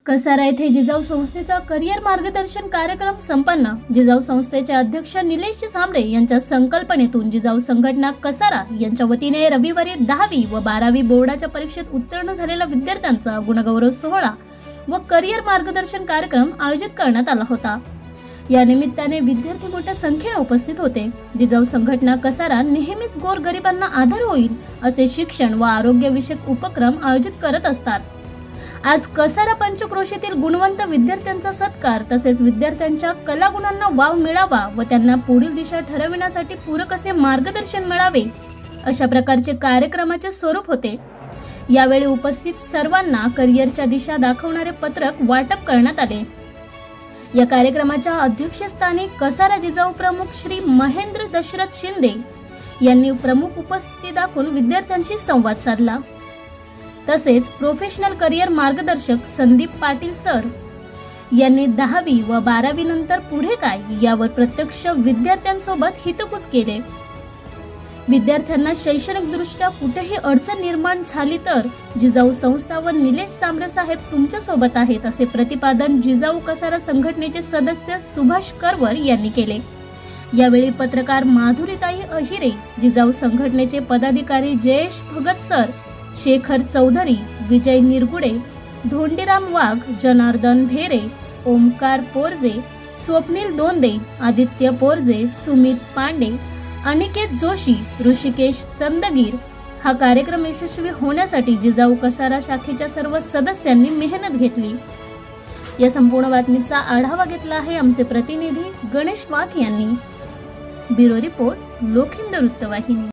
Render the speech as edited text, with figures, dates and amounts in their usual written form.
कसारा येथे जिजाऊ संस्थेचा करिअर मार्गदर्शन कार्यक्रम संपन्न। जिजाऊ संस्थेचे अध्यक्ष निलेश झांबरे यांच्या संकल्पनेतून जिजाऊ संघटना कसारा यांच्या वतीने रविवारी 10वी व 12वी बोर्डाच्या परीक्षेत उत्तीर्ण झालेल्या विद्यार्थ्यांचा गुणगौरव सोहळा व करिअर मार्गदर्शन कार्यक्रम आयोजित करण्यात आला होता। या निमित्ताने विद्यार्थी मोठ्या संख्येने उपस्थित होते। जिजाऊ संघटना कसारा नेहमीच गोरगरिबांना आधार होईल असे शिक्षण व आरोग्य विषयक उपक्रम आयोजित करत असतात। आज कसारा पंचक्रोशीतील गुणवंत विद्यार्थ्यांचा सत्कार तसेच विद्यार्थ्यांच्या कलागुणांना वाव मिळावा व त्यांना पुढील दिशा ठरविण्यासाठी पूरक असे मार्गदर्शन मिळावे अशा प्रकारचे कार्यक्रमाचे स्वरूप होते। यावेळी उपस्थित सर्वांना करिअरच्या दिशा दाखवणारे पत्रक वाटप करण्यात आले। या कार्यक्रमाच्या अध्यक्षस्थानी कसारा जिजाऊ प्रमुख श्री महेंद्र दशरथ शिंदे यांनी प्रमुख उपस्थिती दाखवून विद्यार्थ्यांशी संवाद साधला। तसेच प्रोफेशनल करिअर मार्गदर्शक संदीप पाटील सर यांनी 10वी व 12वी नंतर पुढे काय यावर प्रत्यक्ष विद्यार्थ्यांसोबत हितगुज केले। विद्यार्थ्यांना शैक्षणिक दृष्ट्या कुठेही अडचण निर्माण झाली तर जिजाऊ संस्था व निलेश झांबरे साहेब तुमच्या सोबत आहेत असे प्रतिपादन जिजाऊ कसारा संघटनेचे सदस्य सुभाष करवर यांनी केले। यावेळी पत्रकार माधुरीताई अहिरे, जिजाऊ संघटनेचे पदाधिकारी जयेश भगत सर, शेखर चौधरी, विजय निरगुडे, धोंडीराम वाघ, जनार्दन भेरे, ओमकार पोरजे, स्वप्नील दोंदे, आदित्य पोरजे, सुमित पांडे, अनिकेत जोशी, ऋषिकेश चंदगीर हा कार्यक्रम यशस्वी होण्यासाठी जिजाऊ कसारा शाखेच्या सर्व सदस्यांनी मेहनत घेतली। या संपूर्ण बातमीचा आढावा घेतला आहे आमचे प्रतिनिधी गणेश वाघ यांनी। ब्युरो रिपोर्ट, लोखंड वृत्तवाहिनी।